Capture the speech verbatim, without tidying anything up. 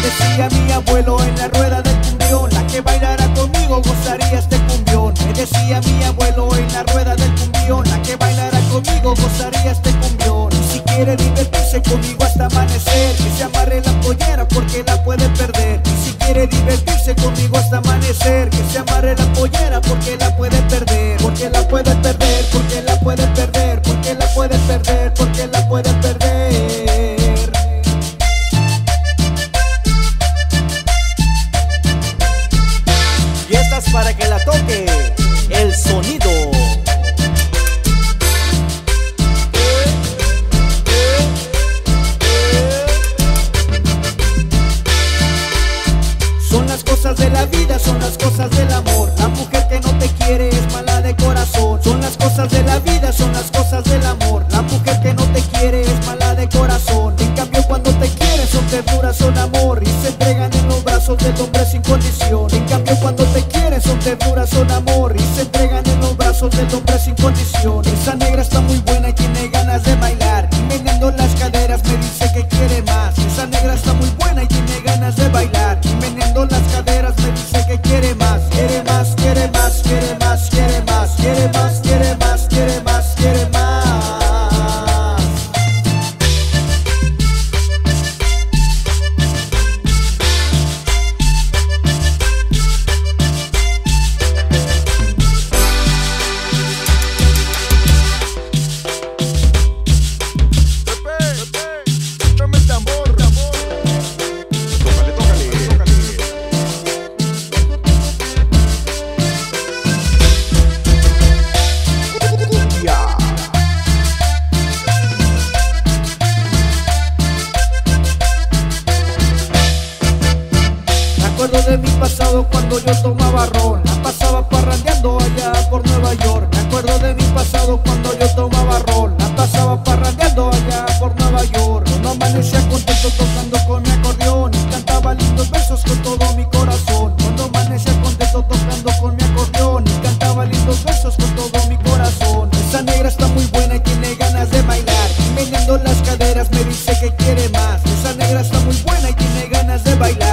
decía mi abuelo en la rueda del cumbión, la que bailara conmigo gozaría este cumbión. Me decía mi abuelo en la rueda del cumbión, la que bailara conmigo gozaría este cumbión. Y si quiere divertirse conmigo hasta amanecer, que se amarre la pollera porque la puede perder. Y si quiere divertirse conmigo hasta amanecer, que se amarre la pollera porque la puede perder. Porque la puede perder, porque la puede perder, porque la puede perder, porque la puede perder. Y esta es para que la toque el sonido. Son las cosas de la vida, son las cosas del amor. La mujer que no te quiere es mala de corazón. Son las cosas de la vida, son las cosas del amor. La mujer que no te quiere es mala de corazón. En cambio cuando te quieren son ternura, son amor, y se entregan en los brazos del hombre sin condición. En cambio cuando te quieren son ternura, son amor, y se entregan en los brazos del hombre sin condición. Esa negra está muy buena y tiene ganas de bailar, y meneando las caderas me dice que quiere más. Esa negra está muy buena y tiene ganas de bailar, y meneando las caderas me dice que quiere más. Quiere más, quiere más, quiere más, quiere más, quiere más, quiere más, quiere más, quiere más. Me acuerdo de mi pasado cuando yo tomaba ron, la pasaba parrandeando allá por Nueva York. Me acuerdo de mi pasado cuando yo tomaba ron, la pasaba parrandeando allá por Nueva York. No amanecía contento tocando con mi acordeón, y cantaba lindos versos con todo mi corazón. Cuando amanecía contento tocando con mi acordeón, y cantaba lindos versos con todo mi corazón. Esa negra está muy buena y tiene ganas de bailar, y meneando las caderas me dice que quiere más. Esa negra está muy buena y tiene ganas de bailar.